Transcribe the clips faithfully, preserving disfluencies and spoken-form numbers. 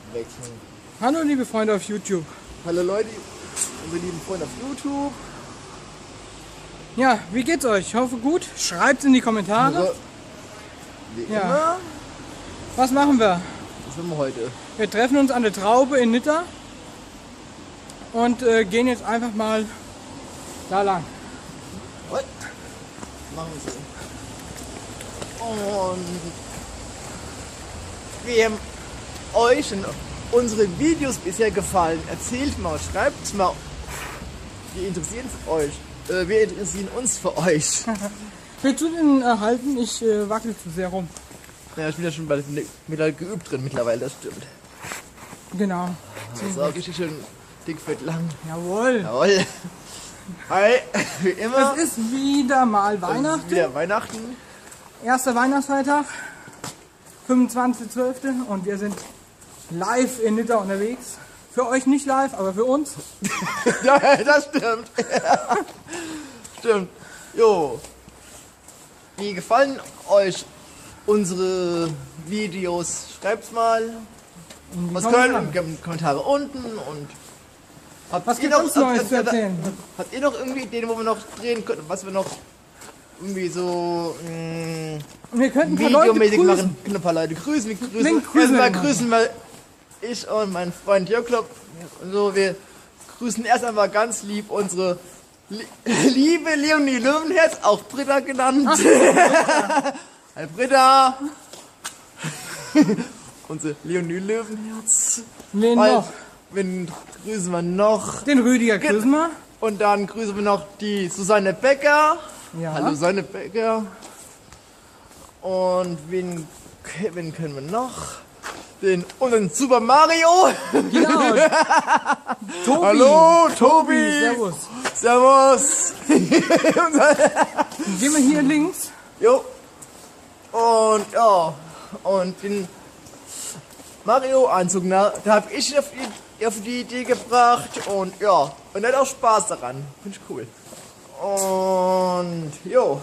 wechseln. Hallo liebe Freunde auf YouTube. Hallo Leute, unsere lieben Freunde auf YouTube. Ja, wie geht's euch? Ich hoffe gut. Schreibt's in die Kommentare. Also, wie Ja. immer, Was machen wir? was machen wir heute? Wir treffen uns an der Traube in Nitter und äh, gehen jetzt einfach mal da lang. What? Machen wir so. Und wie haben euch und unsere Videos bisher gefallen? Erzählt mal, schreibt mal. Wir interessieren euch. Äh, wir interessieren uns für euch. Willst du den erhalten? Ich äh, wackel zu sehr rum. Ja, ich bin ja schon bei mittlerweile geübt drin mittlerweile, das stimmt. Genau. Das ist auch richtig schön dick, fett, lang. Jawohl. Jawohl. Hi, wie immer. Es ist wieder mal Es Weihnachten. ist wieder Weihnachten. Erster Weihnachtsfeiertag. fünfundzwanzigster zwölfter und wir sind live in Nitter unterwegs. Für euch nicht live, aber für uns. Ja, das stimmt. Stimmt. Jo. Wie gefallen euch unsere Videos? Schreibt's mal. Was können? Gebt Kommentare unten und habt Was ihr gibt noch, uns Neues habt, zu habt, erzählen? habt ihr noch irgendwie Ideen, wo wir noch drehen können? Was wir noch irgendwie so mh, Wir könnten ein paar Leute videomäßig grüßen. machen? Können ein paar Leute grüßen. Wir grüßen. Wen grüßen Erstmal wir denn grüßen wir ich und mein Freund Jörg. So, wir grüßen erst einmal ganz lieb unsere li liebe Leonie Löwenherz, auch Britta genannt. Hi Britta. Unsere Leonie Löwenherz. Wen Bald- noch? Wen grüßen wir noch? Den Rüdiger grüßen wir. Und dann grüßen wir noch die Susanne Becker. Ja. Hallo Susanne Becker. Und wen, wen können wir noch? Den unseren Super Mario. Genau. Tobi. Hallo Tobi. Servus. Servus. Gehen wir hier links. Jo. Und ja. Und den Mario-Anzug, na, da habe ich auf die, auf die Idee gebracht. Und ja. Und er hat auch Spaß daran. Finde ich cool. Und jo.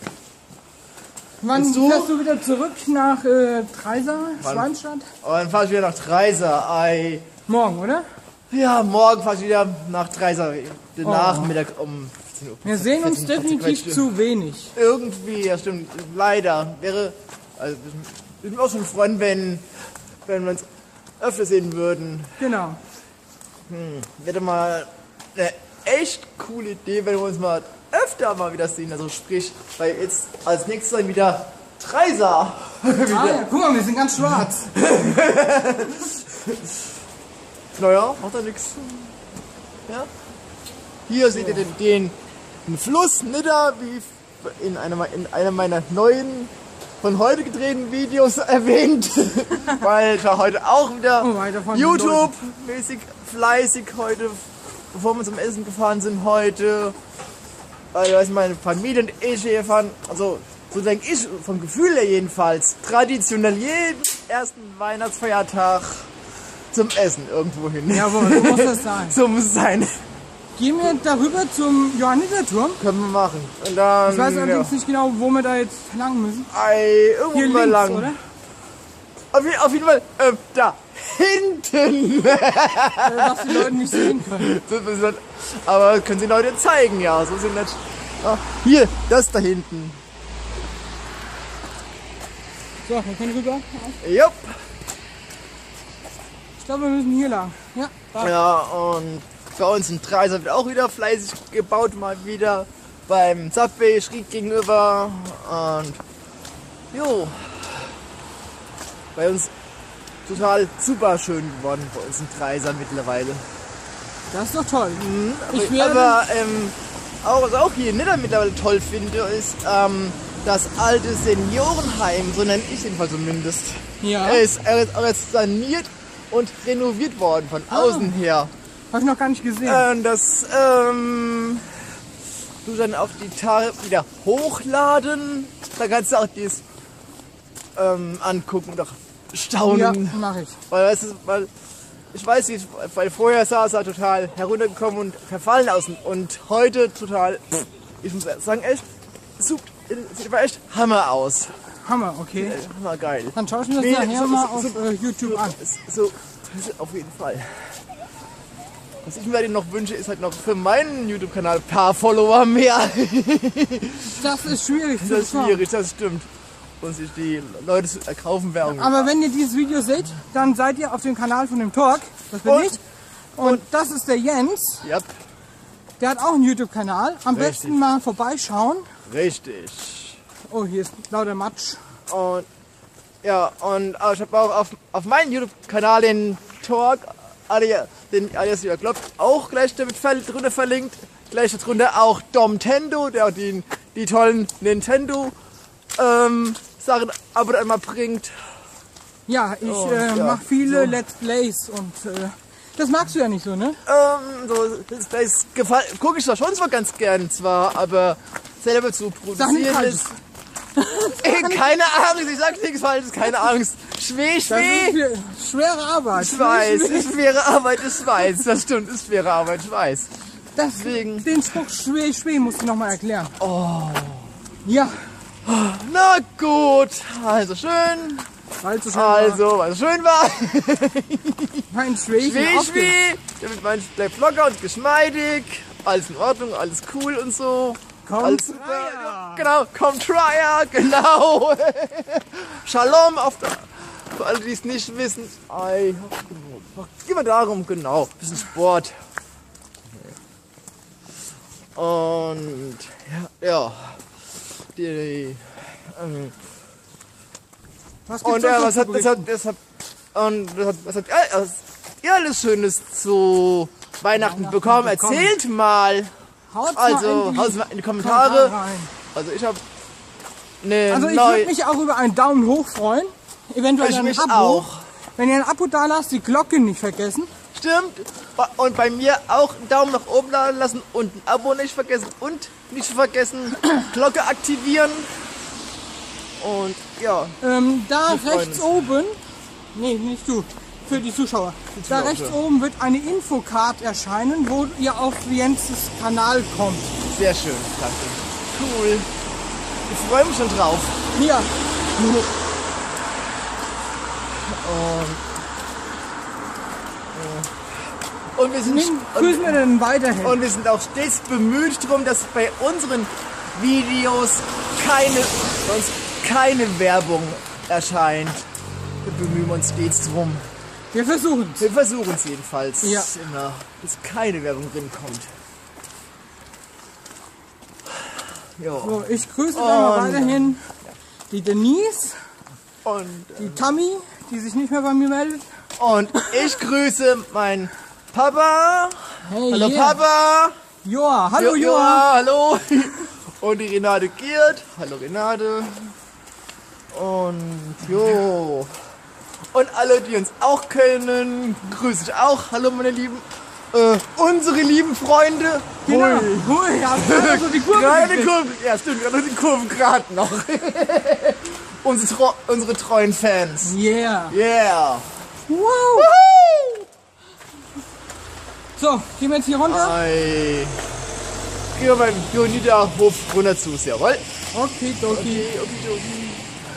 Wann Bist du? fährst du wieder zurück nach äh, Treiser, Wann? Schweinstadt? Und dann fahre ich wieder nach Treiser. Ei. Morgen, oder? Ja, morgen fahre ich wieder nach Treiser. Den Oh. Nachmittag um vierzehn Uhr. Wir sehen uns vierzehn, definitiv vierzehn, zu wenig. Irgendwie, ja stimmt. Leider. Wäre. Also, wir würden auch schon freuen, wenn, wenn wir uns öfter sehen würden. Genau. Hm, wäre mal eine echt coole Idee, wenn wir uns mal öfter mal wieder sehen. Also sprich, weil jetzt als nächstes dann wieder Treiser. Ah, ja, guck mal, wir sind ganz schwarz. Naja, macht ja nichts. Ja? Hier seht ihr den, den, den Fluss Nitter, wie in einem, in einem meiner neuen, von heute gedrehten Videos erwähnt. Weil ich war heute auch wieder Oh, weiter von YouTube-mäßig fleißig heute, bevor wir zum Essen gefahren sind heute. Weil weiß meine Familie und ich hier fahren, also so denke ich, vom Gefühl her jedenfalls, traditionell jeden ersten Weihnachtsfeiertag zum Essen irgendwo hin. Jawohl, so muss das sein. So muss es sein. Gehen wir darüber zum Johanniterturm. Können wir machen. Und dann, Ich weiß allerdings ja. nicht genau, wo wir da jetzt lang müssen. Ei, irgendwo Hier mal links, lang. oder? Auf, je- auf jeden Fall, äh, da hinten. Äh, was die Leute nicht sehen können. Das ist nicht- Aber können sie Leute zeigen, ja. So sind nicht. Ah, hier, das da hinten. So, wir können rüber. Jupp. Ich glaube, wir müssen hier lang. Ja, da. Ja, und bei uns in Treiser wird auch wieder fleißig gebaut, mal wieder beim Subway schräg gegenüber. Und jo, bei uns total super schön geworden, bei uns in Treiser mittlerweile. Das ist doch toll. Aber, Ich werde- aber ähm, auch, was auch hier in Nitter mittlerweile toll finde, ist ähm, das alte Seniorenheim, so nenne ich jedenfalls zumindest. Ja. Er ist, er ist auch jetzt saniert und renoviert worden von außen her. Habe ich noch gar nicht gesehen. Und das ähm, du dann auf die Tage wieder hochladen. Da kannst du auch dies ähm, angucken und auch staunen. Ja, mache ich. Weil, weißt du, weil ich weiß, wie es, weil vorher sah es halt total heruntergekommen und verfallen aus. Und heute total, ich muss sagen, echt, super, sieht aber echt Hammer aus. Hammer, okay. Hammer geil. Dann schaue ich mir das Nee, nachher so- mal so- auf so- äh, YouTube an. So Das auf jeden Fall. Was ich mir halt noch wünsche, ist halt noch für meinen YouTube-Kanal ein paar Follower mehr. Das ist schwierig. Das ist schwierig, das stimmt. Und sich die Leute erkaufen Werbung. Aber wenn ihr dieses Video seht, dann seid ihr auf dem Kanal von dem Talk. Das bin Und- ich. Und, und das ist der Jens. Ja, Der hat auch einen YouTube-Kanal. Am Richtig. besten mal vorbeischauen. richtig. Oh, hier ist lauter Matsch. Und ja, und äh, ich habe auch auf, auf meinem YouTube-Kanal den Talk, alias, den alias Jörg Klopp, auch gleich damit ver drunter verlinkt. Gleich darunter auch Domtendo, der auch die, die tollen Nintendo ähm, Sachen ab und an mal bringt. Ja, ich Oh, äh, ja, mache viele so. Let's Plays und äh, das magst du ja nicht so, ne? Ähm, so, das, das gefall, gucke ich doch schon zwar ganz gern zwar, aber selber zu Sag nicht produzieren falsch. ist... Ey, keine Angst, ich sag nichts Falsches, keine Angst. Schweh, Das ist schweh. schwer- schwere Arbeit. Ich weiß, ist schwere Arbeit, ich weiß. Das stimmt, ist schwere Arbeit, ich weiß. Das, Deswegen- Den Spruch schwer, schwer musst du nochmal erklären. Oh. Ja, Na gut, also schön. weil es schon Also, was schön war. mein Schwächen Schweh, aufgeht. schweh. Damit mein bleibt locker und geschmeidig. Alles in Ordnung, alles cool und so. Kommt alles Tryer. super. Genau, kommt Tryer, genau. Shalom auf der, für alle, die es nicht wissen. Ei, geh mal darum, genau. Bisschen Sport. Und ja, ja. Die, ähm, Was gibt's und ja, noch was zu hat, das hat, berichten? das hat, und das hat, was hat ja, was, ihr alles Schönes zu Weihnachten, Weihnachten bekommen? bekommen. Erzählt mal. Haut's mal Also, in die haut's mal in die Kommentare. Kommentare rein. Also ich habe eine Also ich neue. würde mich auch über einen Daumen hoch freuen. Eventuell Ich ein mich Abo. auch. Wenn ihr ein Abo da lasst, die Glocke nicht vergessen. Stimmt. Und bei mir auch einen Daumen nach oben da lassen und ein Abo nicht vergessen. Und nicht vergessen, Glocke aktivieren. Und ja, Ähm, da Wir freuen rechts uns. oben, nee, nicht du, für die Zuschauer. Da Zuschauer, rechts ja. oben wird eine Infocard erscheinen, wo ihr auf Jens' Kanal kommt. sehr schön. Danke. Cool. Ich freue mich schon drauf. Hier, Und wir sind, nimm, grüßen wir denn weiterhin. und wir sind auch stets bemüht darum, dass bei unseren Videos keine, sonst keine Werbung erscheint. Wir bemühen uns stets drum. Wir versuchen es. Wir versuchen es jedenfalls Ja. immer, dass keine Werbung drin kommt. Jo. So, ich grüße dann mal Und- weiterhin die Denise, Und, die Tammy, die sich nicht mehr bei mir meldet. und ich grüße meinen Papa. Hey, Hallo yeah. Papa. Joa, hallo Jo- Joa. hallo. Und die Renate Giert. Hallo Renate. Und jo. Und alle, die uns auch kennen, grüße ich auch. Hallo meine lieben, äh, unsere lieben Freunde. Genau. Hui. Hui, ja, also die Kurve Gerade die gekriegt. Kurve, ja stimmt, gerade die Kurven gerade noch. unsere, tro unsere treuen Fans. Yeah. Yeah. Wow. Woohoo! So, gehen wir jetzt hier runter. Ei. Gehen wir beim Jonida-Hof runter zu, jawohl. Okay, okay. Okay, okay, okay.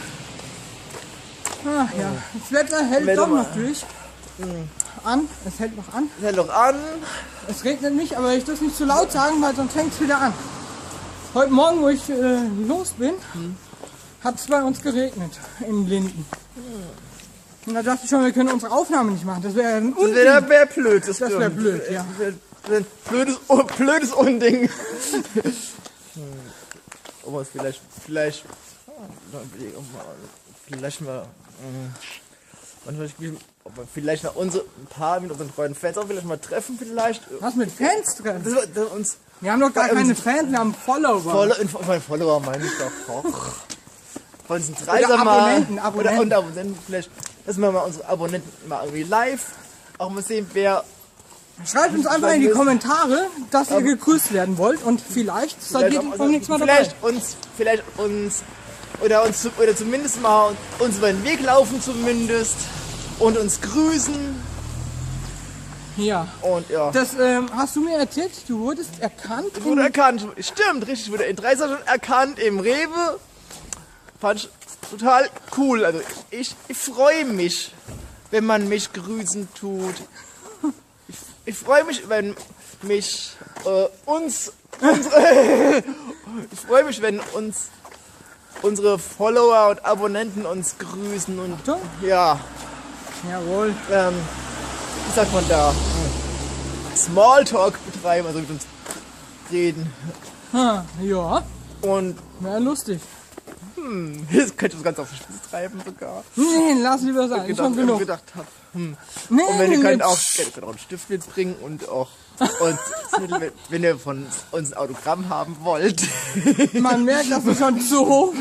Ach ja, das Wetter hält Wetter doch mal. noch durch. An, es hält noch an. Hält noch an. Es regnet nicht, aber ich darf es nicht zu laut sagen, weil sonst fängt es wieder an. Heute Morgen, wo ich äh, los bin, hat es bei uns geregnet in Linden. Und da dachte ich schon, wir können unsere Aufnahme nicht machen. Das wäre ein Das Unding. wäre wär blöd, das, Das wär stimmt. blöd, ja. Das wär- wär ein blödes, oh, blödes Unding. Hm. Ob wir es vielleicht, vielleicht, vielleicht mal, hm, manchmal, ob wir vielleicht mal unsere, ein paar mit unseren treuen Fans auch vielleicht mal treffen, vielleicht. Was mit Fans drin? Das, das uns Wir haben doch gar Bei uns- keine Fans, wir haben Follower. Follow, von Follower meine ich doch auch. Von diesen Oder Dreiser mal. Abonnenten, Abonnenten. Oder und Abonnenten vielleicht, dass wir mal unsere Abonnenten mal irgendwie live auch mal sehen, wer Schreibt uns einfach in die Kommentare, dass ihr gegrüßt werden wollt und vielleicht seid ihr vielleicht, beim nächsten Mal dabei. vielleicht uns, vielleicht uns oder uns zu- oder zumindest mal uns über den Weg laufen zumindest und uns grüßen Ja. und ja. Das ähm, hast du mir erzählt, du wurdest erkannt. Ich wurde erkannt, stimmt, richtig, ich wurde in Dreiser schon erkannt im Rewe. Fand ich total cool, also ich, ich freue mich, wenn man mich grüßen tut. Ich, ich freue mich, wenn mich äh, uns, unsere, ich freue mich, wenn uns unsere Follower und Abonnenten uns grüßen und Achtung. ja, Jawohl. ähm, wie sagt man da? Smalltalk betreiben, also mit uns reden. Ha, ja, Und wäre lustig. hm, jetzt könnte ich das Ganze auf die Spitze treiben sogar. Nee, lass lieber sein, ist Gedacht, schon genug. gedacht hab, hm. Nee, Und wenn ihr könnt nee, auch, ihr könnt auch einen Stift mitbringen und auch und wenn, wenn ihr von uns ein Autogramm haben wollt. man merkt, dass du schon zu hoch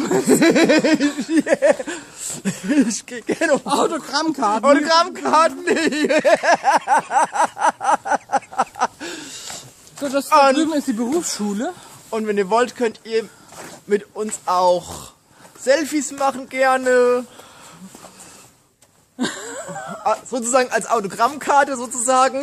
Ich gehe gerne um Autogrammkarten. Autogrammkarten. So, das da Und- drüben ist die Berufsschule. Und wenn ihr wollt, könnt ihr mit uns auch Selfies machen gerne. Ah, sozusagen als Autogrammkarte sozusagen.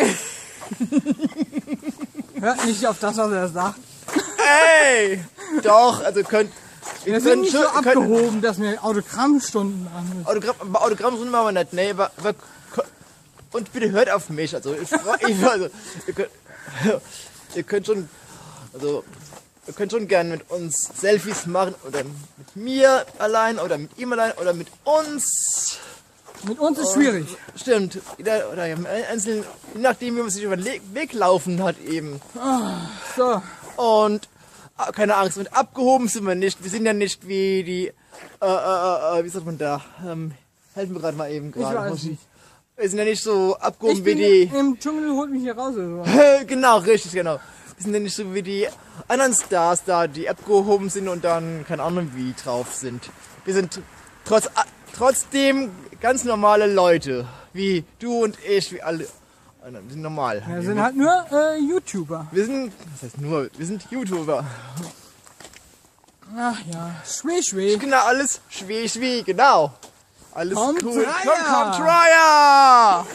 Hört nicht auf das, was er sagt. Ey! Doch, also könnt ihr Wir sind könnt nicht schon- so ihr könnt- abgehoben, dass wir Autogrammstunden machen müssen. Autogramm, aber Autogramm sind wir nicht, nee, aber, aber und bitte hört auf mich, also ich, ich also ihr könnt, ihr könnt schon, also ihr könnt schon gerne mit uns Selfies machen oder mit mir allein oder mit ihm allein oder mit uns. Mit uns ist schwierig. Stimmt, jeder, oder im Einzelnen, je nachdem wie man sich über den Le- Weg laufen hat eben. So, Und ah, keine Angst, mit abgehoben sind wir nicht. Wir sind ja nicht wie die, äh, äh, äh, wie sagt man da? Ähm, helfen wir gerade mal eben ich gerade. weiß nicht. Wir sind ja nicht so abgehoben Ich wie bin die. im Dschungel, holt mich hier raus oder so. Genau, richtig, genau. Wir sind ja nicht so wie die anderen Stars da, die abgehoben sind und dann keine Ahnung wie drauf sind. Wir sind trotz, trotzdem ganz normale Leute. Wie du und ich, wie alle. Wir sind normal. Wir sind halt nur äh, YouTuber. Wir sind, was heißt nur, wir sind YouTuber. Ach ja, schweh, schweh. Genau, alles schwie, schwie, genau. Alles Kommt cool. Dreier. Komm, komm, Dreier!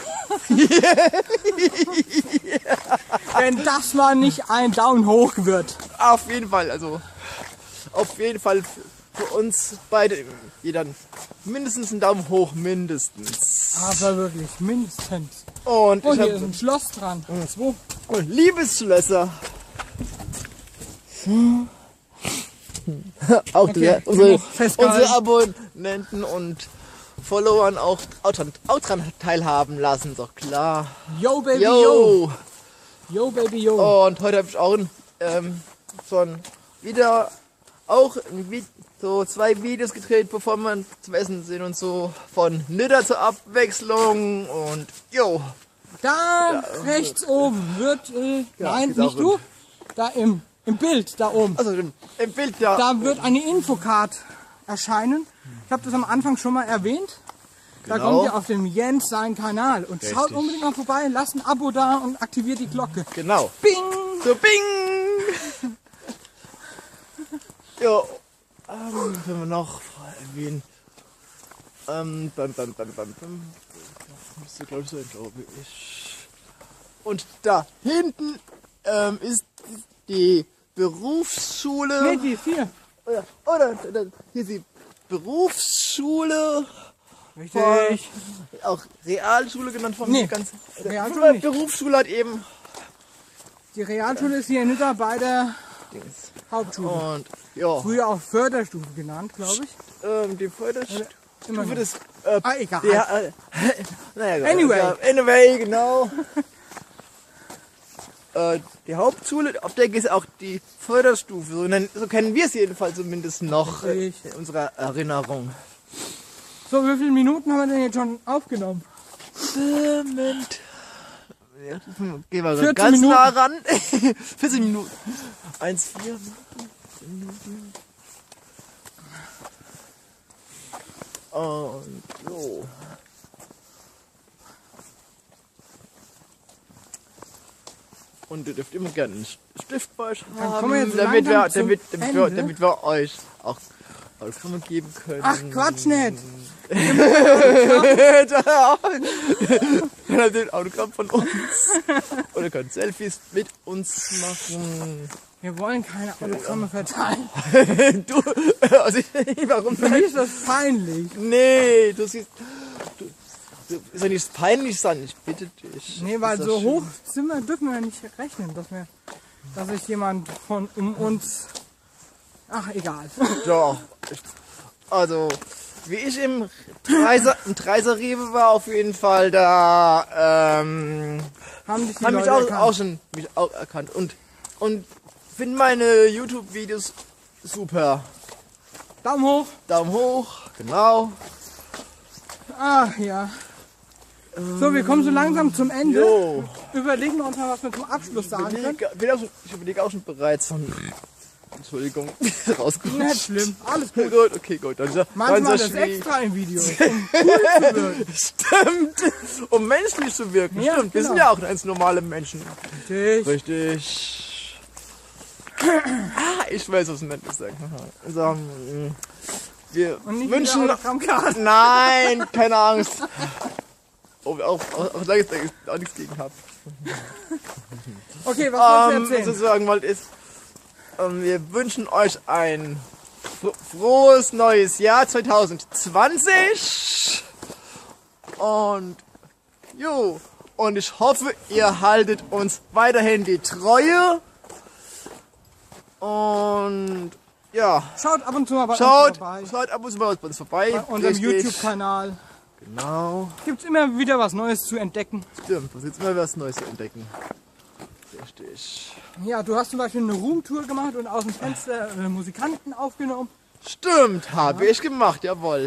Wenn das mal nicht ein Daumen hoch wird. Auf jeden Fall, also auf jeden Fall für uns beide jeder mindestens einen Daumen hoch, mindestens. Aber wirklich, mindestens. Und Oh, ich hier ist habe ein Schloss dran. Wo? Liebesschlösser. Auch Okay, der, unsere, genug festgehalten. unsere Abonnenten und Followern auch, auch, dran, auch dran teilhaben lassen, ist doch klar. Yo, Baby, yo. Yo! Yo, Baby, yo. Und heute habe ich auch ein, ähm, so ein, wieder auch ein, Vi- so zwei Videos gedreht, bevor wir zum Essen sind und so. Von Nidda zur Abwechslung und jo. Da rechts oben wird, äh, Ja, nein, geht's auch nicht du, da im, im Bild, da oben. Also im, im Bild da. Da wird eine Infocard erscheinen. Ich habe das am Anfang schon mal erwähnt. Da Genau. kommt ihr auf dem Jens seinen Kanal. Und schaut Richtig. unbedingt mal vorbei, lasst ein Abo da und aktiviert die Glocke. Genau. Bing! So bing! Jo. Ähm, wenn wir noch erwähnen. Ähm, bam, bam, bam, bam, bam. Müsste glaube ich sein, glaube ich. Und da hinten ähm, ist die Berufsschule. Nee, die ist hier. Oder, oder, oder hier ist die Berufsschule. Richtig. Auch Realschule genannt von Nee, mir ganz. Realschule nicht. Berufsschule hat eben Die Realschule ist hier in Nidda bei der Dings. Hauptschule. Und ja, Früher auch Förderstufe genannt, glaube ich. ähm, die Förderstufe Immer noch. des. Äh, Ah, egal. der, äh, naja, Anyway. Ja, anyway, genau. äh, die Hauptschule, auf der ist auch die Förderstufe. So, nennen, so kennen wir es jedenfalls zumindest noch äh, Richtig. in unserer Erinnerung. So, wie viele Minuten haben wir denn jetzt schon aufgenommen? Moment. Ja, gehen wir vierzehn ganz Minuten. nah ran. vierzehn Minuten. eins, vier. Und so. Und ihr dürft immer gerne einen Stift bei euch Dann haben, kommen wir jetzt damit, wir, langsam zum damit, damit, wir, Ende. damit wir euch auch Autogramme geben können. Ach, Quatsch nicht. Dann habt ihr ein Autogramm von uns. Oder könnt Selfies mit uns machen. Wir wollen keine Autogramme verteilen. Du, also ich, warum Für mich ist das peinlich. Nee, du siehst, du, ist ja nichts peinlich sein, ich bitte dich. Nee, weil Ist so das hoch schön. sind wir, dürfen wir nicht rechnen, dass wir, dass sich jemand von um uns. Ach, egal. Doch. Also, wie ich im Dreiser, im Dreiser Rewe war, auf jeden Fall, da ähm, Haben dich die haben mich Leute auch, erkannt. auch schon mich auch erkannt und und finden meine YouTube-Videos super. Daumen hoch. Daumen hoch, genau. Ah, ja. So, wir kommen so langsam zum Ende. Jo. Überlegen wir uns mal, was wir zum Abschluss sagen können. Überleg, bin auch schon, ich überlege auch schon bereits von. Entschuldigung, rausgerutscht. Nicht schlimm, alles gut. Gut, okay, gut. Dann ist ja, Manchmal dann ist das ja schwierig. extra im Video, um cool zu wirken. Stimmt, um menschlich zu wirken. Ja, Stimmt, wir genau. sind ja auch ganz normale Menschen. Richtig. Richtig. Ah, ich weiß, was Nettes sagen. So, mm, wir Und nicht wünschen. wieder Autogrammkarte. Nein, keine Angst. Oh, auch, auch, auch da ich auch nichts gegen habe. Okay, was Ähm, willst du erzählen? sozusagen wollte ist, ähm, wir wünschen euch ein fro- frohes neues Jahr zwanzig zwanzig. Und jo, und ich hoffe, ihr haltet uns weiterhin die Treue. Und ja, Schaut ab und zu mal bei schaut, uns vorbei. schaut ab und zu mal bei uns vorbei. Bei unserem Richtig. YouTube-Kanal Genau. gibt es immer wieder was Neues zu entdecken. Stimmt, was jetzt mal was Neues zu entdecken. Richtig. Ja, du hast zum Beispiel eine Roomtour gemacht und aus dem Fenster äh, Musikanten aufgenommen. Stimmt, habe ich gemacht, jawohl.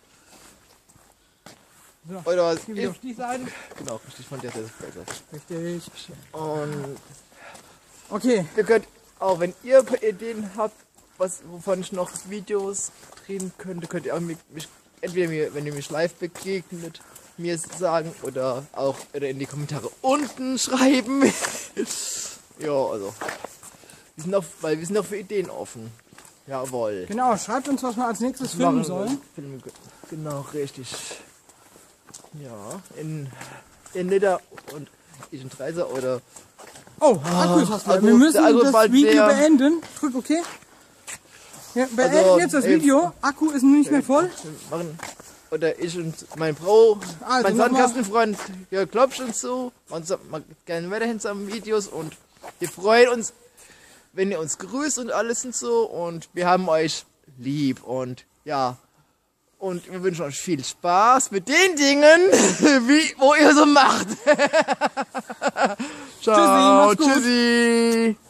So, Oder was? geh wieder auf die Seite. Genau, richtig, von der Seite besser. Richtig. Und Okay, ihr könnt, auch wenn ihr ein paar Ideen habt, was, wovon ich noch Videos drehen könnte, könnt ihr auch mich, mich entweder mir, wenn ihr mich live begegnet, mir sagen oder auch oder in die Kommentare unten schreiben. Ja, also. Wir sind auch, weil wir sind auch für Ideen offen. Jawohl. genau. Schreibt uns, was wir als nächstes filmen Machen wir sollen. Filme, genau, richtig. Ja, in, in Nidda und ich in Dreiser oder Oh, Akkus hast du. also Wir müssen der Akku ist das bald Video leer. beenden. Drück OK. Ja, beenden Also, jetzt das ey, Video. Akku ist nicht mehr voll. machen. Oder ich und mein Bro, Also, mein nochmal. Sandkastenfreund Jörg Klopsch und so. Und so machen gerne weiterhin zusammen Videos und wir freuen uns, wenn ihr uns grüßt und alles und so. Und wir haben euch lieb und ja. Und wir wünschen euch viel Spaß mit den Dingen, wie, wo ihr so macht. Ciao, Tschüssi, mach's gut. tschüssi.